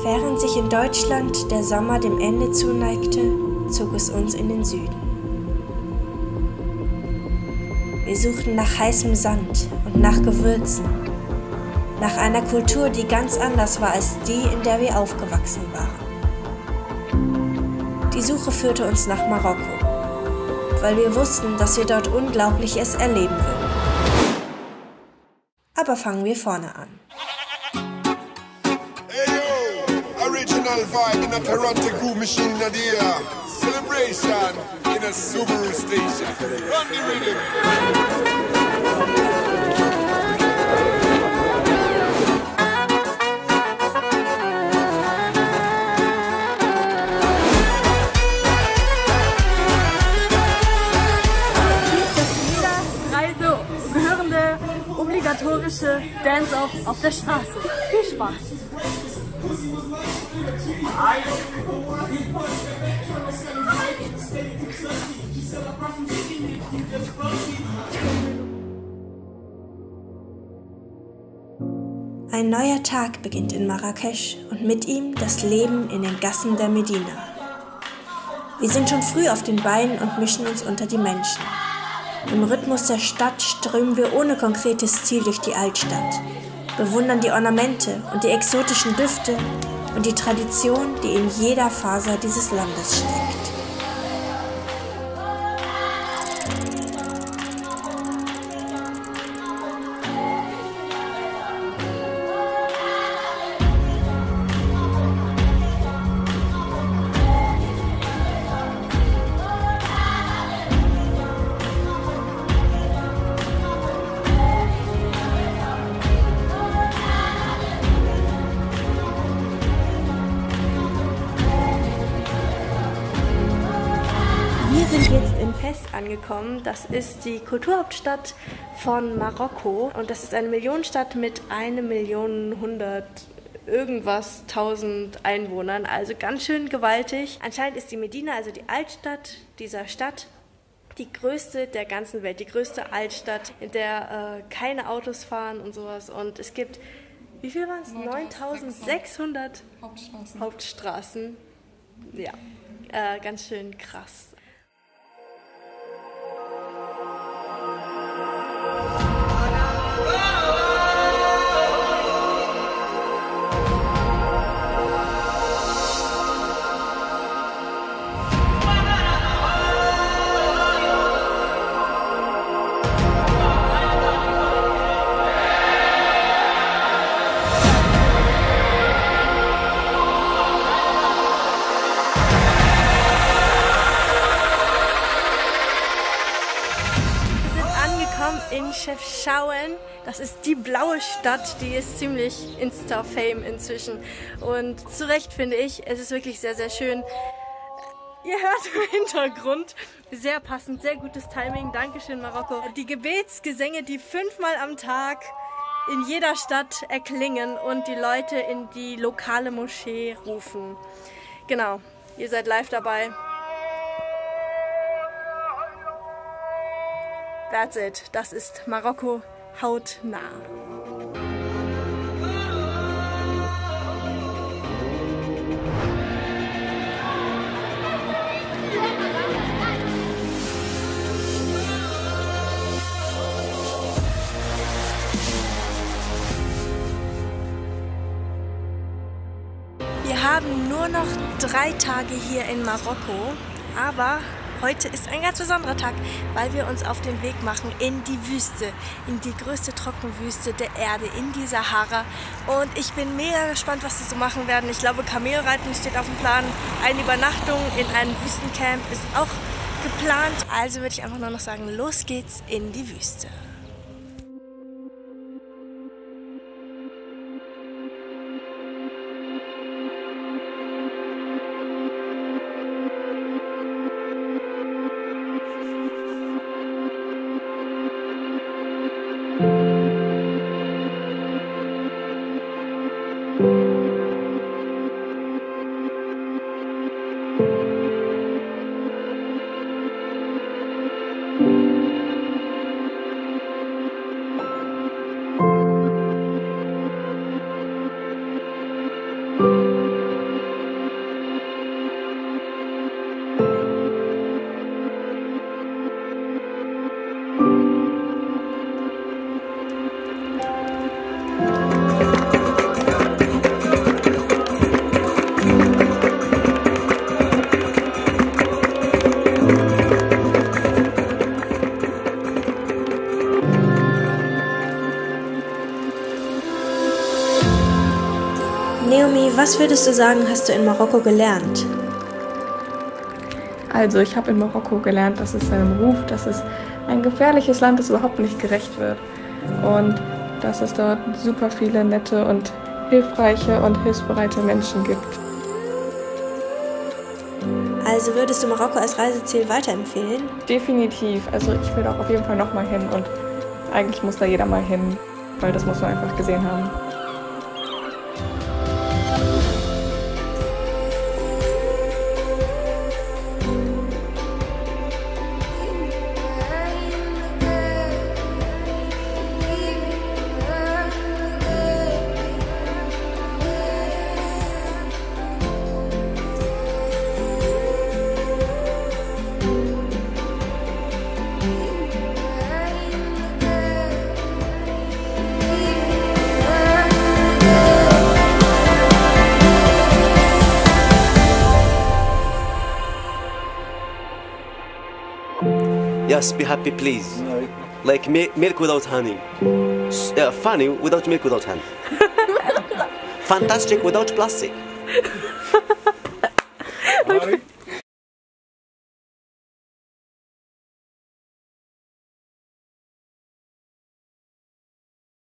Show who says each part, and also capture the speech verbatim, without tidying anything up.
Speaker 1: Während sich in Deutschland der Sommer dem Ende zuneigte, zog es uns in den Süden. Wir suchten nach heißem Sand und nach Gewürzen, nach einer Kultur, die ganz anders war als die, in der wir aufgewachsen waren. Die Suche führte uns nach Marokko, weil wir wussten, dass wir dort Unglaubliches erleben würden. Aber fangen wir vorne an.
Speaker 2: Original vibe in a Toronto groove machine in the air. Celebration in a Subaru station. Run the rhythm.
Speaker 3: Reise gehörende obligatorische Dance-Off auf der Straße. Viel Spaß!
Speaker 1: Ein neuer Tag beginnt in Marrakesch und mit ihm das Leben in den Gassen der Medina. Wir sind schon früh auf den Beinen und mischen uns unter die Menschen. Im Rhythmus der Stadt strömen wir ohne konkretes Ziel durch die Altstadt, bewundern die Ornamente und die exotischen Düfte und die Tradition, die in jeder Faser dieses Landes steckt. Wir sind jetzt in Fez angekommen. Das ist die Kulturhauptstadt von Marokko und das ist eine Millionenstadt mit eine Million hundert irgendwas tausend Einwohnern, also ganz schön gewaltig. Anscheinend ist die Medina, also die Altstadt dieser Stadt, die größte der ganzen Welt, die größte Altstadt, in der äh, keine Autos fahren und sowas. Und es gibt, wie viel waren es? neuntausendsechshundert
Speaker 4: Hauptstraßen.
Speaker 1: Hauptstraßen. Ja, äh, ganz schön krass. In Chefchaouen, das ist die blaue Stadt, die ist ziemlich Insta-Fame inzwischen und zu Recht finde ich, es ist wirklich sehr, sehr schön. Ihr hört im Hintergrund, sehr passend, sehr gutes Timing, Dankeschön Marokko. Die Gebetsgesänge, die fünfmal am Tag in jeder Stadt erklingen und die Leute in die lokale Moschee rufen. Genau, ihr seid live dabei. That's it. Das ist Marokko hautnah. Wir haben nur noch drei Tage hier in Marokko, aber heute ist ein ganz besonderer Tag, weil wir uns auf den Weg machen in die Wüste, in die größte Trockenwüste der Erde, in die Sahara. Und ich bin mega gespannt, was wir so machen werden. Ich glaube, Kamelreiten steht auf dem Plan. Eine Übernachtung in einem Wüstencamp ist auch geplant. Also würde ich einfach nur noch sagen, los geht's in die Wüste. Was würdest du sagen, hast du in Marokko gelernt?
Speaker 4: Also ich habe in Marokko gelernt, dass es seinem Ruf, dass es ein gefährliches Land ist, überhaupt nicht gerecht wird. Und dass es dort super viele nette und hilfreiche und hilfsbereite Menschen gibt.
Speaker 1: Also würdest du Marokko als Reiseziel weiterempfehlen?
Speaker 4: Definitiv. Also ich will auch auf jeden Fall nochmal hin und eigentlich muss da jeder mal hin, weil das muss man einfach gesehen haben.
Speaker 5: Yes, be happy, please. Like mi milk without honey. S uh, funny without milk without honey. Fantastic without plastic.